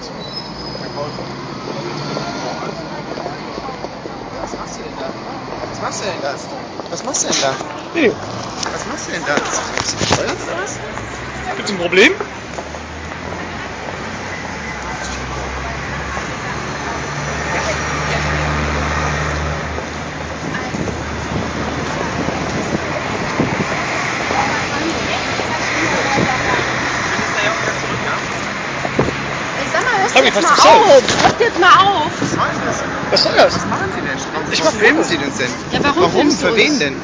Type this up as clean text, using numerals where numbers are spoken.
Was machst du denn da? Was machst du denn da? Was machst du denn da? Hey, Was machst du denn da? Bist du bescheuert oder was? gibt's ein Problem? Sag mal, hörst du Hab ich jetzt was mal gesagt? auf? Hört jetzt mal auf! Was soll das? Was soll das? Was machen Sie denn? Ich Was mach filmen Fotos. Sie uns denn? Ja, warum filmst du Für uns? wen denn?